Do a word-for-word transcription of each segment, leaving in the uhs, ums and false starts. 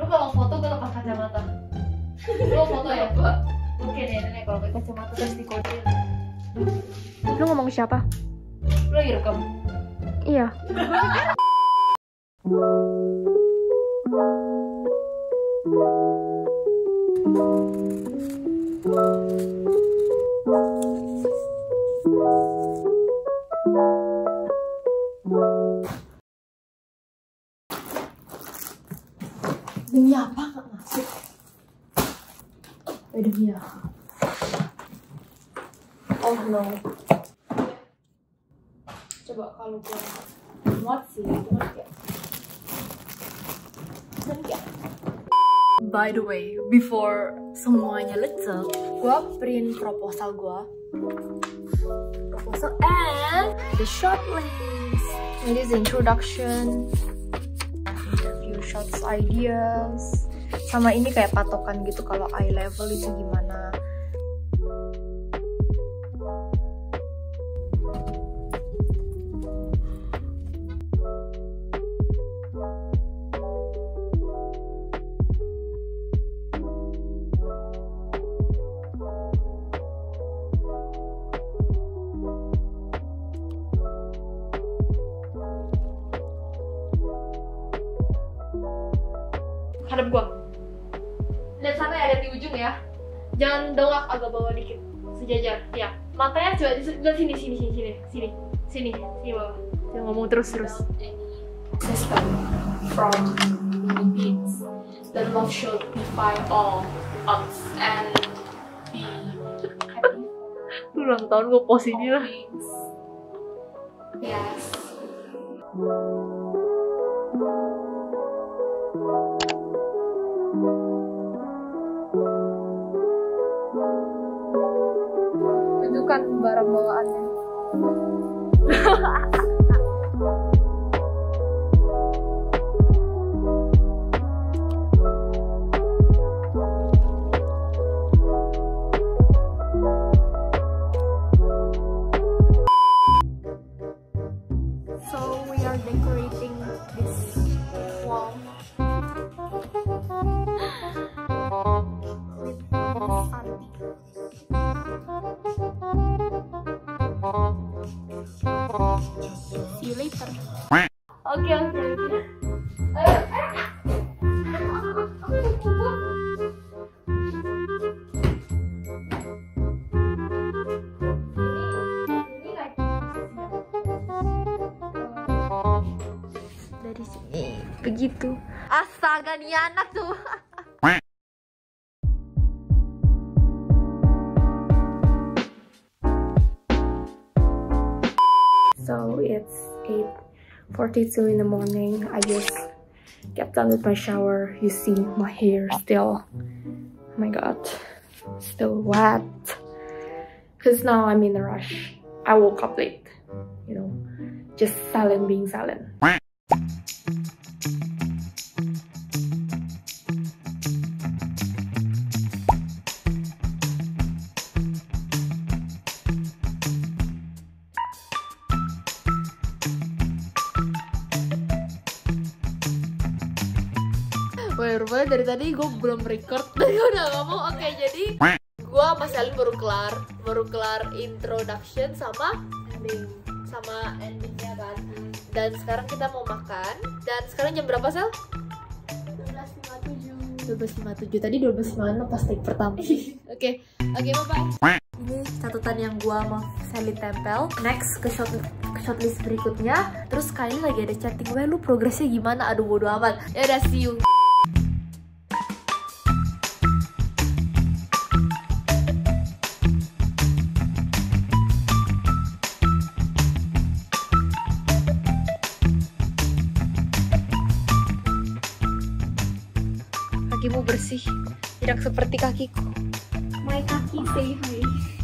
kalau foto gue lepas kacamata. Lo foto ya? Oke deh, nenek kalau pakai kacamata terus dikodein. Lu ngomong siapa? Lo lagi rekam? Iya. Demi apa nggak masuk? Eh, demi apa? Oh no. Coba kalau gue muat sih, cuman kayak cuman kayak. By the way, before semuanya lecek, gue print proposal gue. Proposal and the short list. It is introduction. Interview shots ideas. Sama ini kayak patokan gitu kalau eye level itu gimana. Hadap gua. Lihat sana ya, lihat di ujung ya. Jangan dongak, agak bawah dikit. Sejajar, ya. Matanya coba di sebelah sini, sini, sini, sini, sini, sini, sini bawah. Jangan ngomong terus terus. System from Beats. The love should defy all odds and be happy. Lu ulang tahun gua post ini lah. Yes. Tunjukkan barang bawaannya. So we are decorating this wall with Santi. See you later. Oke oke oke. Dari sini begitu. Astaga nih anak tuh. So it's eight forty-two in the morning. I just get done with my shower. You see my hair still, oh my god, still wet. Cause now I'm in a rush. I woke up late, you know, just silent being silent. Wah, rupanya dari tadi gue belum record. Tadi udah ngomong. Oke, okay, jadi gue sama Selin baru kelar, baru kelar introduction sama ending, sama endingnya kan. Dan sekarang kita mau makan. Dan sekarang jam berapa, Sel? dua belas lima puluh tujuh. dua belas lima puluh tujuh. Tadi dua belas lima puluh enam pas take pertama. Oke, oke, okay, bye bye. Ini catatan yang gue sama Selin tempel. Next ke shot ke shortlist berikutnya. Terus kali lagi ada chatting, "Weh, lu progresnya gimana?" Aduh, bodo amat. Ya udah, see you. Kakimu bersih, tidak seperti kakiku. My kaki say hi.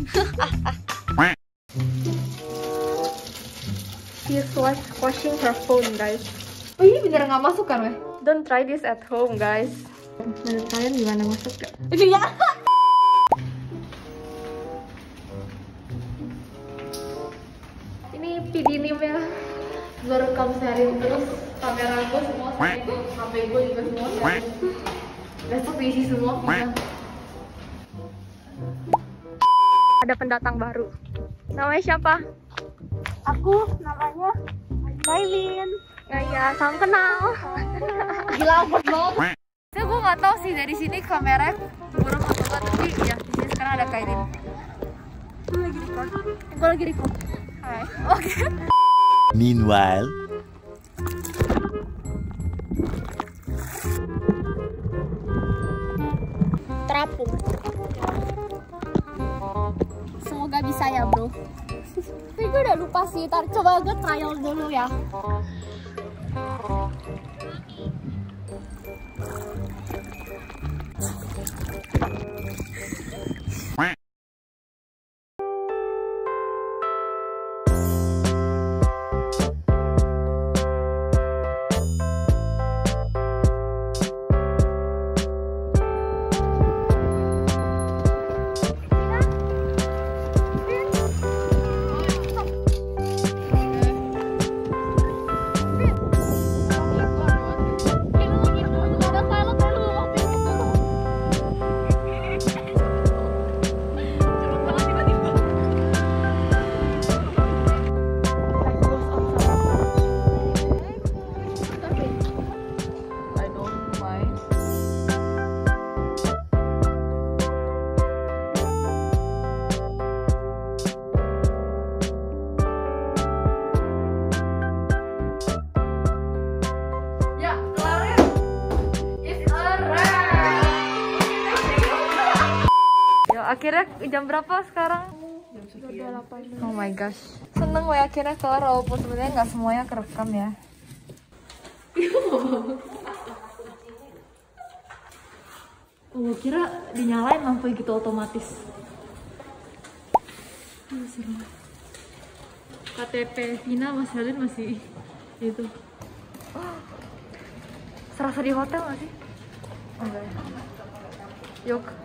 She's wash washing her phone, guys. Oh, ini bener nggak masuk kan, weh? Don't try this at home, guys. Menurut kalian gimana, masuk gak? Iya. Ini pidinim ya. gue rekam sharing terus kamera gue semua sharing, H P gue juga semua sharing. Besok diisi semua kita. Ada pendatang baru. Namanya siapa? Aku namanya Maylin. Ya, ya, salam kenal. Gila ampun banget. Saya gue nggak tahu sih dari sini kamera buruk atau enggak, tapi ya di sini sekarang ada Kairin. Gue lagi record. Gue lagi record. Hai. Oke. Meanwhile, Terapung. Semoga bisa ya bro. Tapi gue udah lupa sih. Ntar coba gue trial dulu ya. Akhirnya jam berapa sekarang? Oh my gosh, seneng gue akhirnya kelar walaupun sebenarnya nggak semuanya kerekam ya. Oh, kira dinyalain lampu gitu otomatis. K T P Vina Mas Helin masih itu. Serasa di hotel nggak sih? Enggak. Yuk.